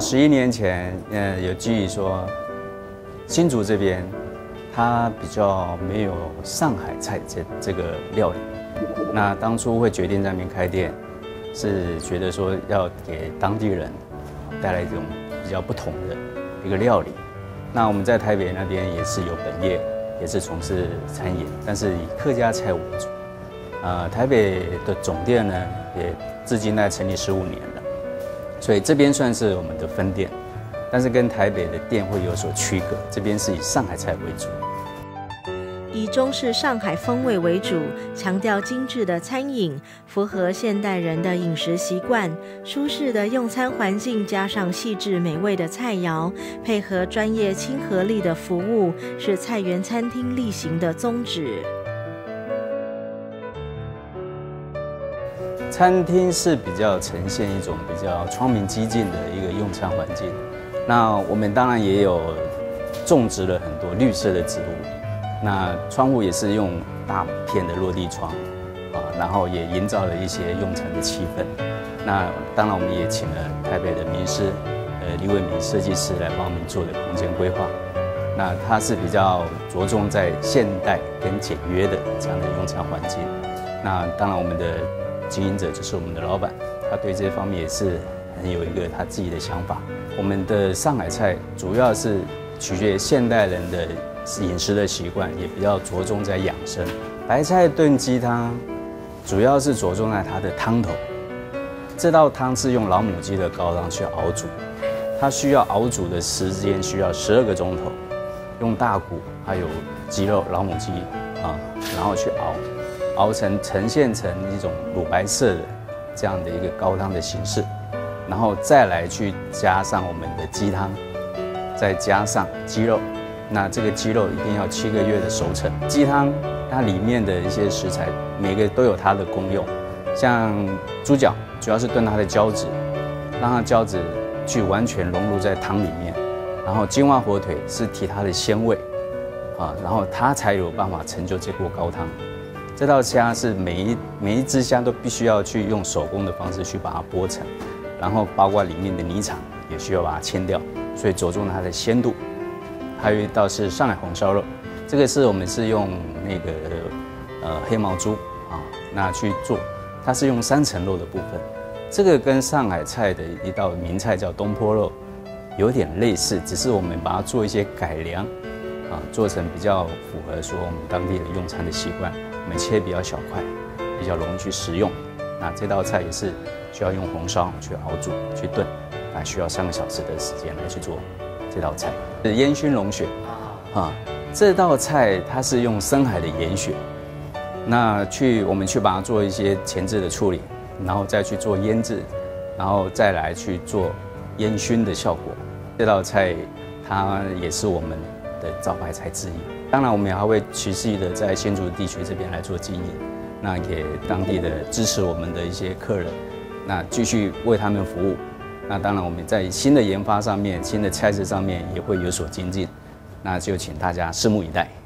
11年前，有记忆说，新竹这边它比较没有上海菜这个料理。那当初会决定在那边开店，是觉得说要给当地人带来一种比较不同的一个料理。那我们在台北那边也是有本业，也是从事餐饮，但是以客家菜为主。台北的总店呢，也至今大概成立15年了，所以这边算是我们的分店，但是跟台北的店会有所区隔，这边是以上海菜为主。 以中式上海风味为主，强调精致的餐饮，符合现代人的饮食习惯。舒适的用餐环境加上细致美味的菜肴，配合专业亲和力的服务，是菜园餐厅力行的宗旨。 餐厅是比较呈现一种比较窗明几净的一个用餐环境。那我们当然也有种植了很多绿色的植物。那窗户也是用大片的落地窗，然后也营造了一些用餐的气氛。那当然我们也请了台北的名师，李伟明设计师来帮我们做的空间规划。那他是比较着重在现代跟简约的这样的用餐环境。那当然我们的经营者就是我们的老板，他对这方面也是很有一个他自己的想法。我们的上海菜主要是取决于现代人的饮食的习惯，也比较着重在养生。白菜炖鸡汤主要是着重在它的汤头。这道汤是用老母鸡的高汤去熬煮，它需要熬煮的时间需要12个钟头，用大骨还有鸡肉老母鸡然后去熬成呈现成一种乳白色的这样的一个高汤的形式，然后再来去加上我们的鸡汤，再加上鸡肉。那这个鸡肉一定要7个月的熟成。鸡汤它里面的一些食材，每个都有它的功用。像猪脚，主要是炖它的胶质，让它胶质去完全融入在汤里面。然后金蛙火腿是提它的鲜味，然后它才有办法成就这锅高汤。这道虾是每一只虾都必须要去用手工的方式去把它剥成，然后包括里面的泥肠也需要把它切掉，所以着重它的鲜度。还有一道是上海红烧肉，这个是我们是用那个黑毛猪那去做，它是用3层肉的部分，这个跟上海菜的一道名菜叫东坡肉有点类似，只是我们把它做一些改良做成比较符合说我们当地的用餐的习惯，我们切比较小块，比较容易去食用。那这道菜也是需要用红烧去熬煮去炖，需要3个小时的时间来去做。这道菜是烟熏龙血这道菜它是用深海的盐血，那我们去把它做一些前置的处理，然后再去做腌制，然后再来去做烟熏的效果。这道菜它也是我们的招牌菜之一。当然，我们也还会持续的在新竹地区这边来做经营，那给当地的支持我们的一些客人，那继续为他们服务。那当然，我们在新的研发上面、新的菜式上面也会有所精进，那就请大家拭目以待。